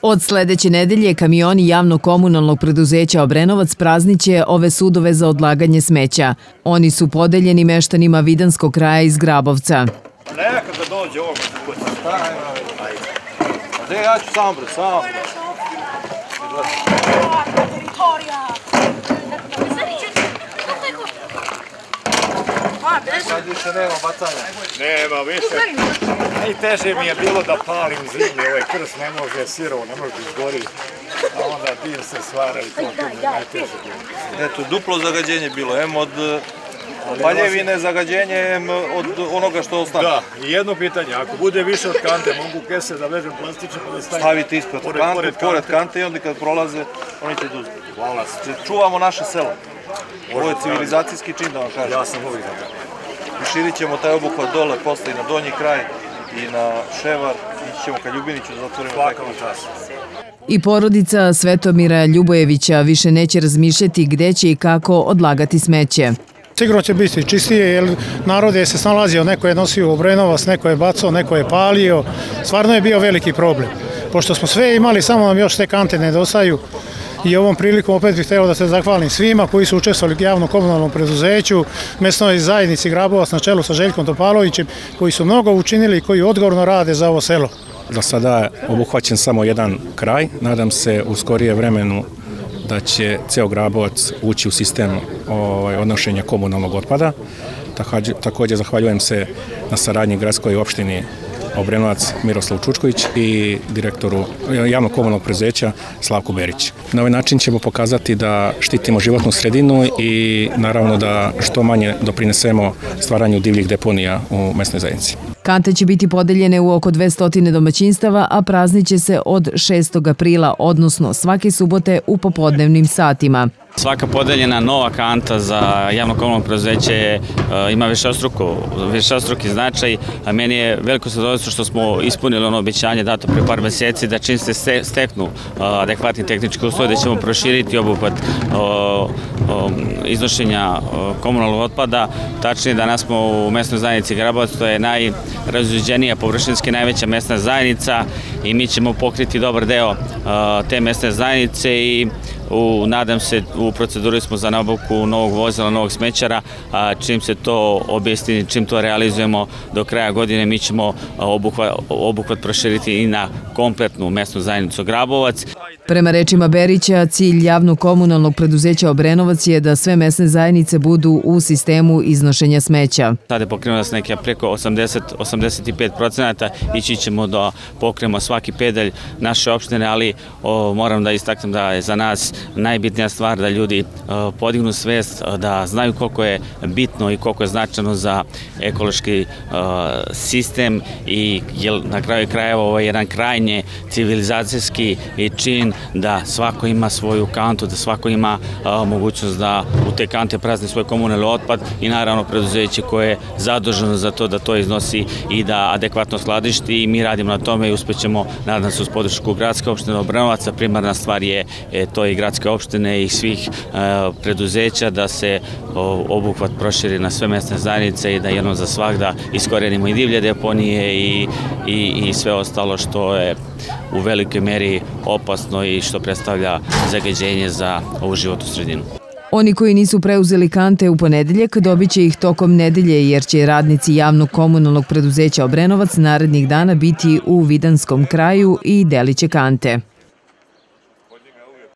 Od sledeće nedelje kamioni javno-komunalnog preduzeća Obrenovac prazniće ove sudove za odlaganje smeća. Oni su podeljeni meštanima Vidanskog kraja iz Grabovca. Neka da dođe ovog kuća. Gde ja ću sam bre, sam. Sad više nema bacanja. Nema više. Najteže mi je bilo da palim zimlje, ovaj krst ne može sirovo, ne može da izgori. A onda dim se stvara i to je najteže bilo. Eto, duplo zagađenje bilo, em od paljevine zagađenje, em od onoga što ostane. Da, i jedno pitanje, ako bude više od kante, mogu kese da vežem plastične pa da stavim. Stavite ispred kante, pored kante i onda kad prolaze, oni će duzeti. Hvala. Čuvamo naše selo. Ovo je civilizacijski čin, da vam kažem. Ja sam uvijek za to. I širit ćemo taj obuhvat dole, posle i na donji kraj, i na Ševar, ići ćemo ka Ljubiniću da zatvorimo Svaka vam čast. I porodica Svetomira Ljubojevića više neće razmišljati gde će i kako odlagati smeće. Sigurno će biti čistije, jer narod je se snalazio, neko je nosio u Obrenovac, neko je bacao, neko je palio. Stvarno je bio veliki problem. Pošto smo sve imali, samo nam još te kante nedostaju. I ovom prilikom opet bih htio da se zahvalim svima koji su učestvovali u javno-komunalnom preduzeću, mesnoj zajednici Grabovac na čelu sa Željkom Topalovićem, koji su mnogo učinili i koji odgovorno rade za ovo selo. Za sada je obuhvaćen samo jedan kraj, nadam se u skorije vremenu da će ceo Grabovac ući u sistem odnošenja komunalnog otpada. Također zahvaljujem se na saradnji gradskoj opštini Obrenovac Miroslav Čučković i direktoru javno-komunalnog preduzeća Slavku Berić. Na ovaj način ćemo pokazati da štitimo životnu sredinu i naravno da što manje doprinesemo stvaranju divljih deponija u mesnoj zajednici. Kante će biti podeljene u oko 200 domaćinstava, a prazniće se od 6. aprila, odnosno svake subote u popodnevnim satima. Svaka podeljena nova kanta za javno-komunalno preduzeće ima višestruki značaj. Meni je veliko zadovoljstvo što smo ispunili ono obećanje dato pre par meseci da čim se steknu adekvatni tehnički uslovi da ćemo proširiti obuhvat iznošenja komunalnog otpada. Tačnije danas smo u mesnoj zajednici Grabovac, to je najrazređenija površinski najveća mesna zajednica i mi ćemo pokriti dobar deo te mesne zajednice i nadam se, u proceduri smo za nabavku novog vozila, novog smećara, čim se to objasni, čim to realizujemo do kraja godine, mi ćemo obuhvat proširiti i na kompletnu mesnu zajednicu Grabovac. Prema rečima Berića, cilj javno-komunalnog preduzeća Obrenovac je da sve mesne zajednice budu u sistemu iznošenja smeća. Sada je pokrenuo nas neke preko 85%, ići ćemo da pokrenemo svaki pedalj naše opštine, ali moram da istaknem da je za nas najbitnija stvar da ljudi podignu svest, da znaju koliko je bitno i koliko je značajno za ekološki sistem i na kraju krajeva ovo je jedan krajnje civilizacijski čin da svako ima svoju kantu, da svako ima mogućnost da u te kante prazni svoj komunalni otpad i naravno preduzeće koje je zaduženo za to da to iznosi i da adekvatno skladišti i mi radimo na tome i uspećemo, nadam se, uz podršku gradske opštine Obrenovac. Primarna stvar je to i gradske opštine i svih preduzeća da se obuhvat proširi na sve mesne zajednice i da jednom za svagda iskorenimo i divlje deponije i sve ostalo što je u velikoj meri opasno i što predstavlja zagađenje za ovu životnu sredinu. Oni koji nisu preuzeli kante u ponedeljak dobit će ih tokom nedelje jer će radnici javno-komunalnog preduzeća Obrenovac narednih dana biti u Vidanskom kraju i delit će kante.